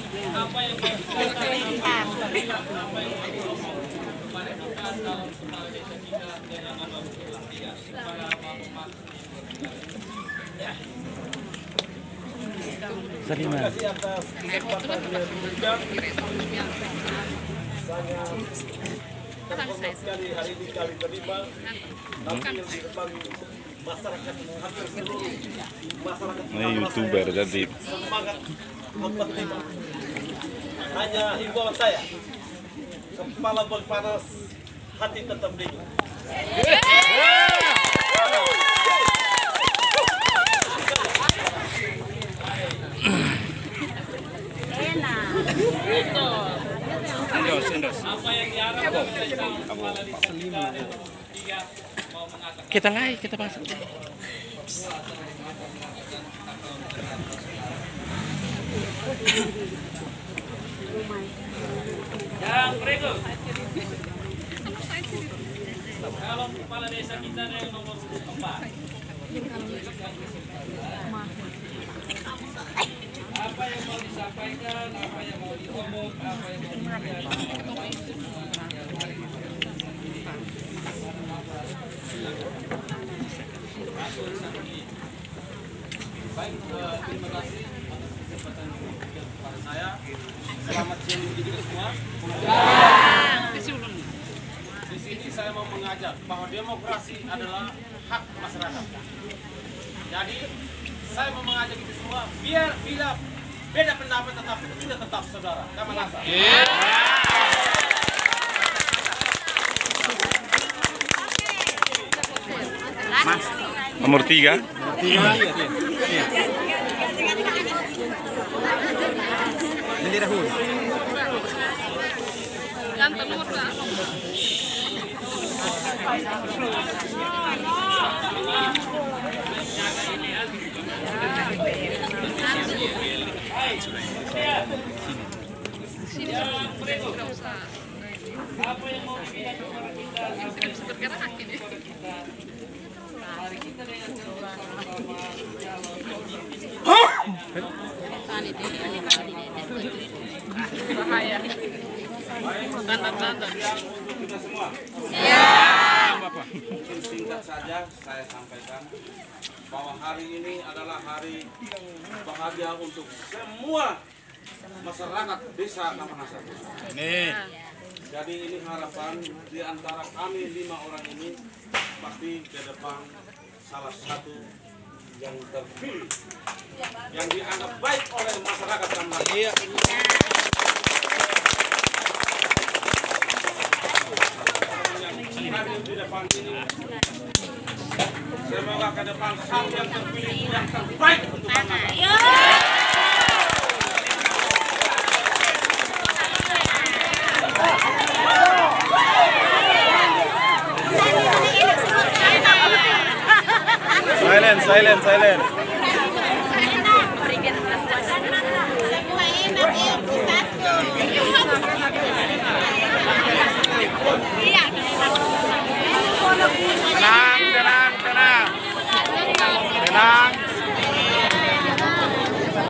Terima kasih atas kesempatan yang diberikan. Sangat sekali hari ini kami terima tampil di depan masyarakat hampir seluruh masyarakat. Ini YouTuber jadi semangat mempertimbang. Hanya himbauan saya, kepala berpanas, hati tetap dingin. Kita naik, kita masuk. Yang berikut, kalau kepala desa kita yang nomor 4. Apa yang mau disampaikan, apa yang mau diomong, apa yang mau baik, terima kasih atas kesempatan kepada saya. Selamat siang bagi kita semua. Di sini saya mau mengajak bahwa demokrasi adalah hak masyarakat. Jadi saya mau mengajak kita semua biar bila beda pendapat tetapi kita tetap saudara. Kamu rasa? Mas, nomor 3. Bendera HUN. Ganteng nomor berapa? Apa yang mau dipindah kepada kita? Tidak bisa bergerak ini. Mari kita dengan sama-sama Bahaya. Tanda-tanda. kita semua. Siap. Mungkin singkat saja saya sampaikan bahwa hari ini adalah hari bahagia untuk semua masyarakat desa Kamanasar. Amin. Jadi ini harapan di antara kami 5 orang ini pasti ke depan salah satu yang terpilih, yang dianggap baik oleh masyarakat Kamanasar. Iya. Yang hadir di depan ini, semoga ke depan satu yang terpilih yang terbaik untuk Kamanasar. Silence.